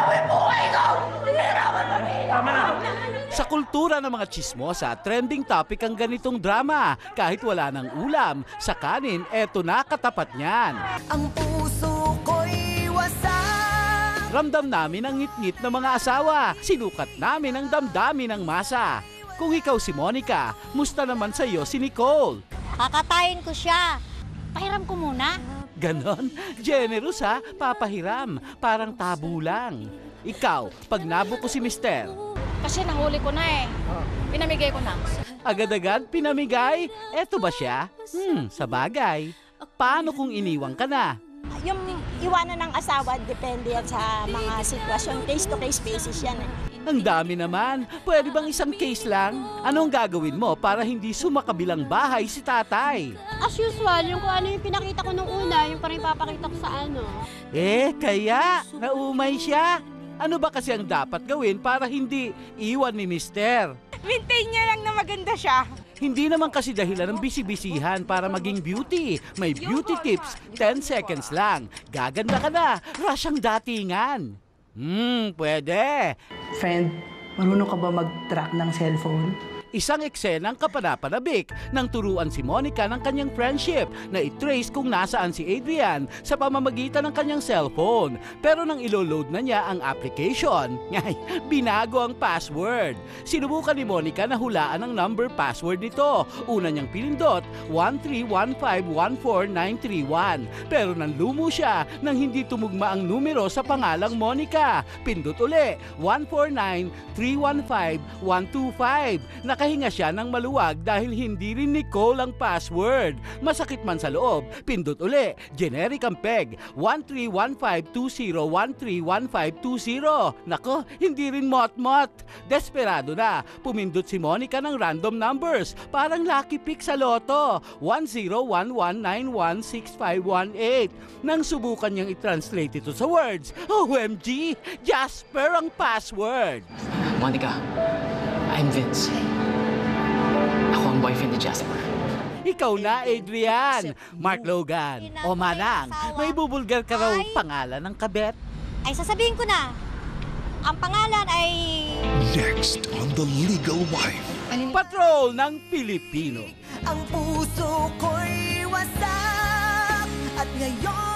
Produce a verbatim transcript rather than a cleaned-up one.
Tama na. Sa kultura ng mga chismosa, trending topic ang ganitong drama. Kahit wala ng ulam, sa kanin, eto na katapat niyan. Ang puso ko'y wasak. Ramdam namin ang ngit-ngit ng mga asawa. Sinukat namin ang damdamin ng masa. Kung ikaw si Monica, musta naman sa iyo si Nicole? Kakatayin ko siya. Pahiram ko muna. Ganon? Generous ha? Papahiram. Parang tabu lang. Ikaw, pag nabuko si Mister, Kasi nahuli ko na eh. Pinamigay ko na. agad-agad pinamigay? Eto ba siya? Hmm, sa bagay. Paano kung iniwang ka na? Yung iwanan ng asawa, depende yan sa mga sitwasyon. Case-to-case basis yan eh. Ang dami naman. Pwede bang isang case lang? Anong gagawin mo para hindi sumakabilang bahay si tatay? As usual, yung kung ano yung pinakita ko nung una, yung parang ipapakita ko sa ano. Eh, kaya naumay siya. Ano ba kasi ang dapat gawin para hindi iwan ni Mister? Maintain niya lang na maganda siya. Hindi naman kasi dahilan ng bisi-bisihan para maging beauty. May beauty tips, ten seconds lang. Gaganda ka na, rush ang datingan. Hmm, pwede. Friend, marunong ka ba mag-track ng cellphone? Isang eksenang kapanapanabik nang turuan si Monica ng kanyang friendship na i-trace kung nasaan si Adrian sa pamamagitan ng kanyang cellphone. Pero nang ilo-load na niya ang application, ngay, binago ang password. Sinubukan ni Monica na hulaan ang number password nito. Una niyang pinindot, one three one five one four nine three one. Pero nanlumo siya nang hindi tumugma ang numero sa pangalang Monica. Pindot uli, one four nine three one five one two five. Nakahinga siya ng maluwag dahil hindi rin Nicole ang password. Masakit man sa loob, pindot uli. Generic ang peg, one three one five two zero one three one five two zero. Nako, hindi rin mot-mot. Desperado na, pumindot si Monica ng random numbers. Parang lucky pick sa loto, one zero one one nine one six five one eight. Nang subukan niyang i-translate ito sa words, O M G, Jasper ang password. Monica, I'm Vince. Ako ang boyfriend ni Jasper. Ikaw na, Adrian. Marc Logan. O Manang, may bubulgar ka raw pangalan ng kabet? Ay, sasabihin ko na. Ang pangalan ay... Next on The Legal Wife. Patrol ng Pilipino. Ang puso ko'y wasak at ngayon